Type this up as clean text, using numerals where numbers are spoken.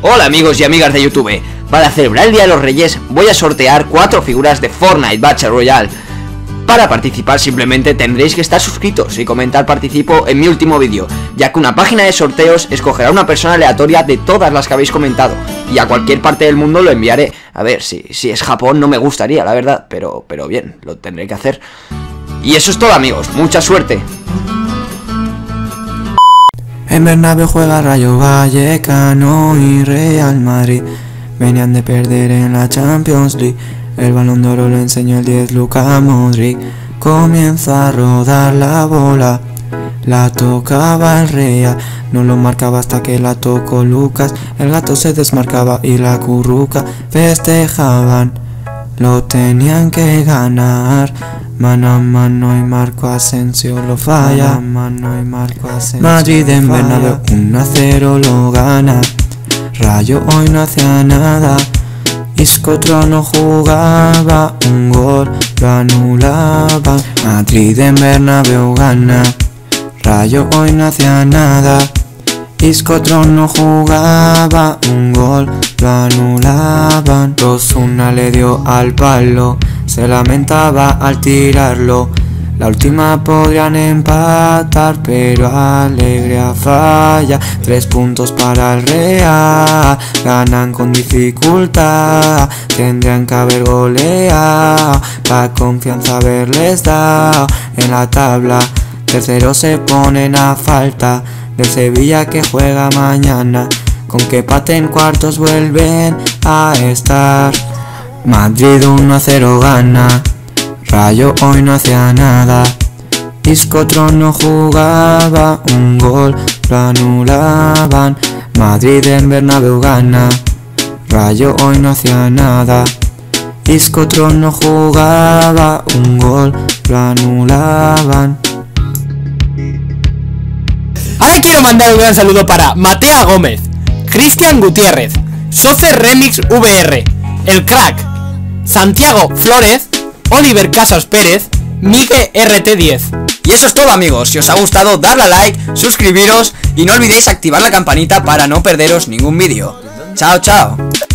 Hola amigos y amigas de YouTube. Para celebrar el Día de los Reyes voy a sortear 4 figuras de Fortnite Battle Royale. Para participar simplemente tendréis que estar suscritos y comentar participo en mi último vídeo, ya que una página de sorteos escogerá una persona aleatoria de todas las que habéis comentado y a cualquier parte del mundo lo enviaré. A ver, si es Japón no me gustaría, la verdad, pero bien, lo tendré que hacer. Y eso es todo amigos, mucha suerte. En Bernabéu juega Rayo Vallecano y Real Madrid. Venían de perder en la Champions League. El Balón de Oro lo enseñó el 10 Luka Modric. Comienza a rodar la bola. La tocaba el Real, no lo marcaba hasta que la tocó Lucas. El gato se desmarcaba y la curruca festejaban. Lo tenían que ganar. Mano a mano y Marco Asensio lo falla. Mano y Marco Asensio. Madrid en Bernabéu 1-0 lo gana. Rayo hoy no hacía nada. Isco no jugaba, un gol lo anulaban. Madrid en Bernabéu gana. Rayo hoy no hacía nada. Isco no jugaba, un gol lo anulaban. 2-1 le dio al palo, se lamentaba al tirarlo. La última podrían empatar, pero Alegría falla. 3 puntos para el Real, ganan con dificultad. Tendrían que haber goleado, la confianza haberles dado. En la tabla, tercero se ponen a falta del Sevilla que juega mañana. Con que empate en cuartos vuelven a estar. Madrid 1-0 gana. Rayo hoy no hacía nada. Isco no jugaba, un gol lo anulaban. Madrid en Bernabéu gana. Rayo hoy no hacía nada. Isco no jugaba, un gol lo anulaban. Ahora quiero mandar un gran saludo para Matea Gómez, Cristian Gutiérrez, Sofer Remix VR, El Crack, Santiago Flores, Oliver Casas Pérez, Miguel RT10. Y eso es todo amigos, si os ha gustado darle a like, suscribiros y no olvidéis activar la campanita para no perderos ningún vídeo. Chao, chao.